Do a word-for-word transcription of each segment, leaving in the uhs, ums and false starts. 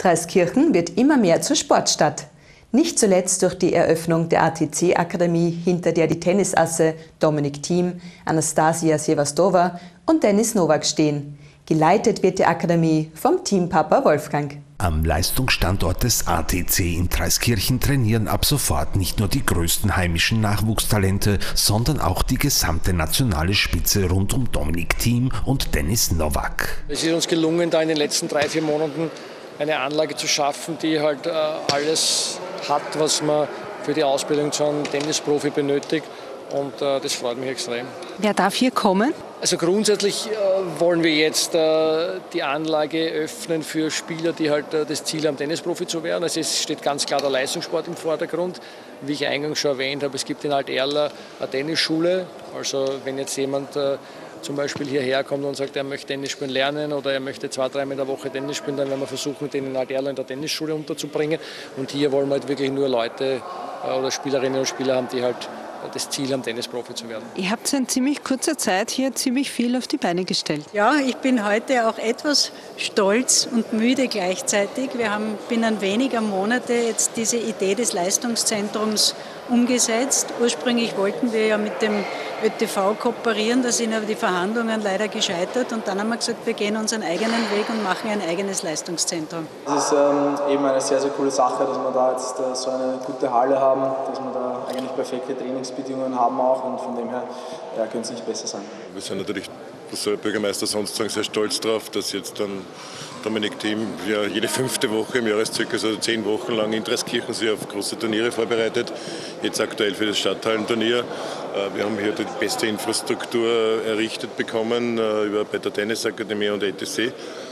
Traiskirchen wird immer mehr zur Sportstadt. Nicht zuletzt durch die Eröffnung der A T C-Akademie, hinter der die Tennisasse Dominik Thiem, Anastasia Sevastova und Denis Nowak stehen. Geleitet wird die Akademie vom Teampapa Wolfgang. Am Leistungsstandort des A T C in Traiskirchen trainieren ab sofort nicht nur die größten heimischen Nachwuchstalente, sondern auch die gesamte nationale Spitze rund um Dominik Thiem und Denis Nowak. Es ist uns gelungen, da in den letzten drei, vier Monaten eine Anlage zu schaffen, die halt äh, alles hat, was man für die Ausbildung zu einem Tennisprofi benötigt. Und äh, das freut mich extrem. Wer darf hier kommen? Also grundsätzlich äh, wollen wir jetzt äh, die Anlage öffnen für Spieler, die halt äh, das Ziel haben, Tennisprofi zu werden. Also es steht ganz klar der Leistungssport im Vordergrund. Wie ich eingangs schon erwähnt habe, es gibt in Alt-Erla eine Tennisschule. Also wenn jetzt jemand äh, zum Beispiel hierher kommt und sagt, er möchte Tennis spielen lernen oder er möchte zwei, dreimal in der Woche Tennis spielen, dann werden wir versuchen, den in Alt-Erla in der Tennisschule unterzubringen. Und hier wollen wir halt wirklich nur Leute äh, oder Spielerinnen und Spieler haben, die halt das Ziel haben, Tennisprofi zu werden. Ihr habt in ziemlich kurzer Zeit hier ziemlich viel auf die Beine gestellt. Ja, ich bin heute auch etwas stolz und müde gleichzeitig. Wir haben binnen weniger Monate jetzt diese Idee des Leistungszentrums umgesetzt. Ursprünglich wollten wir ja mit dem Ö T V kooperieren, da sind aber die Verhandlungen leider gescheitert und dann haben wir gesagt, wir gehen unseren eigenen Weg und machen ein eigenes Leistungszentrum. Es ist ähm, eben eine sehr, sehr coole Sache, dass wir da jetzt äh, so eine gute Halle haben, dass wir da eigentlich perfekte Trainingsbedingungen haben auch und von dem her ja, könnte es nicht besser sein. Wir sind natürlich, was soll der Bürgermeister sonst sagen, sehr stolz darauf, dass jetzt dann Dominik Thiem ja jede fünfte Woche im Jahreszyklus, also zehn Wochen lang in Traiskirchen sich auf große Turniere vorbereitet. Jetzt aktuell für das Stadthallenturnier. Wir haben hier die beste Infrastruktur errichtet bekommen über bei der Tennisakademie und et cetera.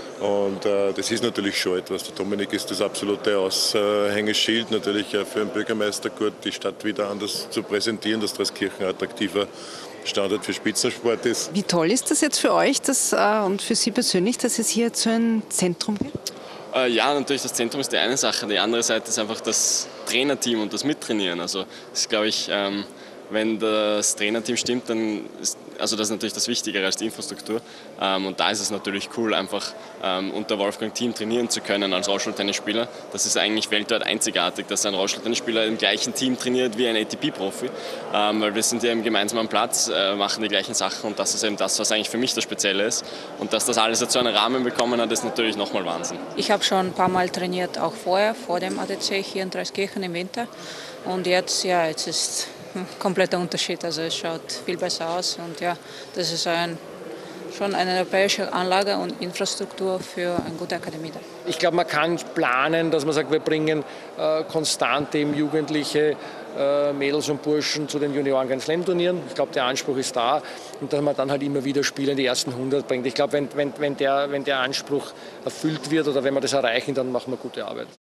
Und äh, das ist natürlich schon etwas. Der Dominik ist das absolute Aushängeschild, natürlich auch für den Bürgermeister gut, die Stadt wieder anders zu präsentieren, dass Traiskirchen ein attraktiver Standort für Spitzensport ist. Wie toll ist das jetzt für euch das, äh, und für Sie persönlich, dass es hier zu einem Zentrum gibt? Äh, ja, natürlich, das Zentrum ist die eine Sache. Die andere Seite ist einfach das Trainerteam und das Mittrainieren. Also das ist, glaube ich, ähm, wenn das Trainerteam stimmt, dann ist also das ist natürlich das Wichtigere als die Infrastruktur. Ähm, und da ist es natürlich cool, einfach ähm, unter Wolfgang Thiem trainieren zu können als Rollstuhltennisspieler. Das ist eigentlich weltweit einzigartig, dass ein Rollstuhltennisspieler im gleichen Team trainiert wie ein A T P-Profi. Ähm, weil wir sind ja im gemeinsamen Platz, äh, machen die gleichen Sachen und das ist eben das, was eigentlich für mich das Spezielle ist. Und dass das alles jetzt so einen Rahmen bekommen hat, ist natürlich nochmal Wahnsinn. Ich habe schon ein paar Mal trainiert, auch vorher, vor dem A T C hier in Traiskirchen im Winter. Und jetzt, ja, jetzt ist ein kompletter Unterschied. Also es schaut viel besser aus und ja, das ist ein, schon eine europäische Anlage und Infrastruktur für eine gute Akademie. Ich glaube, man kann planen, dass man sagt, wir bringen äh, konstant eben jugendliche äh, Mädels und Burschen zu den Junioren Grand Slam Turnieren. Ich glaube, der Anspruch ist da und dass man dann halt immer wieder Spieler in die ersten hundert bringt. Ich glaube, wenn, wenn, wenn, der, wenn der Anspruch erfüllt wird oder wenn wir das erreichen, dann machen wir gute Arbeit.